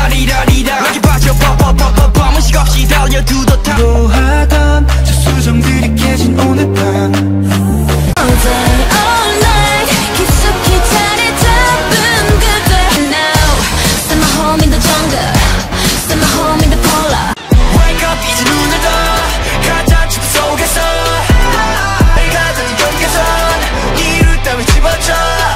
라리라리라 여기 빠져 뻔뻔뻔뻔 문식 없이 달려두던 탑 하던 저 수정들이 깨진 오늘 밤 All day all night 깊숙이 자리 잡은 그대 Now Send my home in the jungle Send my home in the polar Wake up 이제 눈을 떠 가자 춤 속에서 날 가던 경계선 이룰 따위 집어줘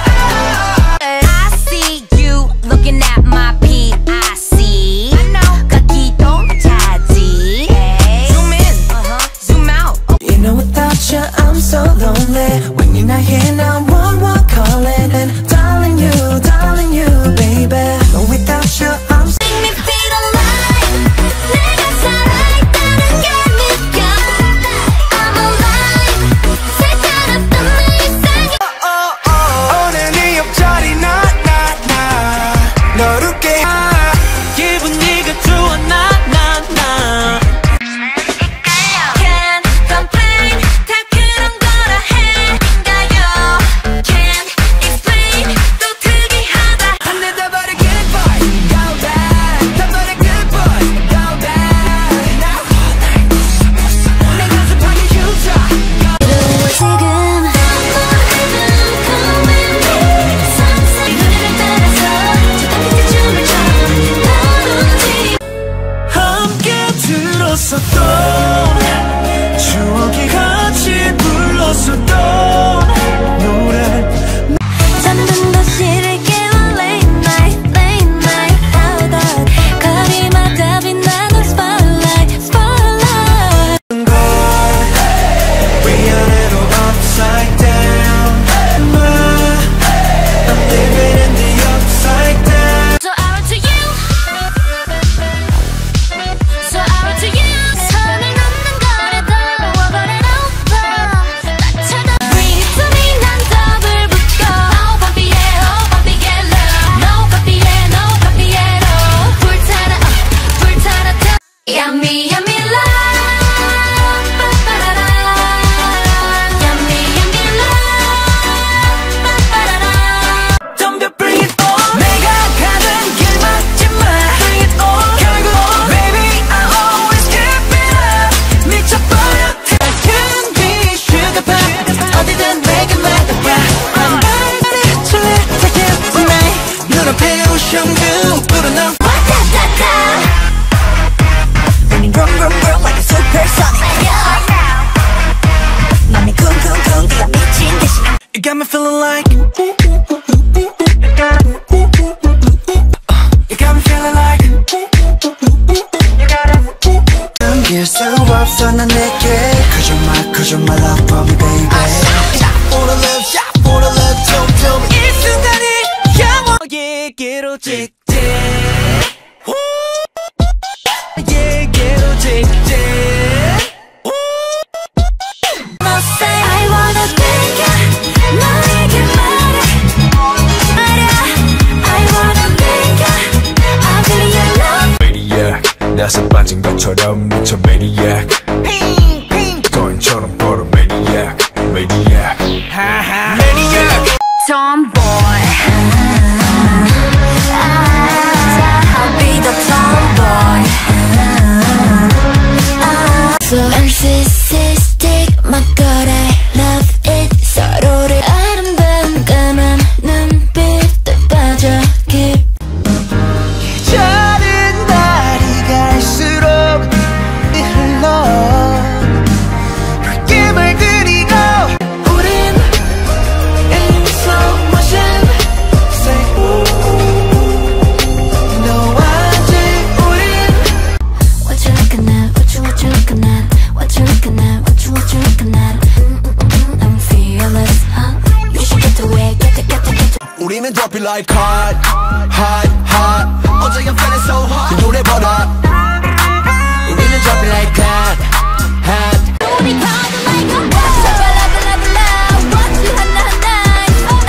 I see you looking at my PIC 걷기도 차지 Zoom in, zoom out You know without you I'm so lonely When you're not here now one calling And darling you baby No without you I'm Make me feel alive 내가 살아있다는 게 느껴 I'm alive 색깔없던 내 일상이 오늘 네 옆자리 나 널 웃게 기분이가 좋아 나 Can't complain 다 그런 거라 해인가요 Can't explain 또 특이하다 한 대 더 버려 good boy go back 더 버려 good boy go back now 내 가슴팍에 휴자 지금 상상의 흐름을 따라서 저 따뜻한 춤을 춰 함께 들었었던 추억이 같이 불렀었던 노래 잠든 도시를 깨워 late night out 거리마다 빛나는 spotlight 위아래로 upside down I'm living in the upside down So out to you So out to you 선을 넘는 거래도 워버려도 나 찾아 Breathe to me 난 더블 붙여 Oh bumpy yeah oh bumpy get low No copy yeah no copy yeah no 불타라 Yummy yummy love 빠빠라라 Yummy yummy love 빠빠라라 덤벼 bring it on 내가 가는 길 막지마 bring it on 결국 baby I always keep it up 미쳐버려 큰 빛 sugar pop 어디든 내게 맡아봐 I'm ready to take it tonight 눈앞에 오션뷰 불은 넌 Burning brum like a supersonic 맘이 쿵쿵쿵 뛰어 미친 듯이 You got me feeling like You got me feeling like 넘길 수 없어 난 내게 Cause you're my love for me baby Shot for the love 좀 이 순간이 영원히게로 직진 얘게로 직진 No say I wanna take it 너에게 말해 I wanna take it I'll give you love Maniac 나서 빠진 것처럼 미쳐 Maniac 거인처럼 걸어 Maniac Maniac Tomboy I'll be the tomboy So narcissistic my god I love it 서로를 아름다운 까만 눈빛에 빠져 깊 다른 날이 갈수록 흘러 붉게 물들이고 우린 in slow motion Say ooh 너와 아직 우린 What you looking at? What you looking at? What you looking at? What you looking at? I'm fearless, huh? You should get away, get it. 우리는 drop it like hot 어제 I'm feeling so hot 그 노래보다 우리는 drop it like hot 우리 가도 like a boss love What you 하나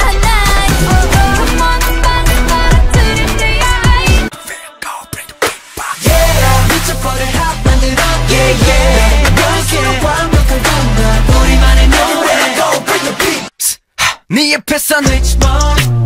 Come on 빨리 to your eye Go bring the beat back Yeah 미쳐버릴 핫 만들어 Yeah yeah 연습 완벽한 공간 우리만의 노래 Go bring the beat 네 옆에서 늦지 마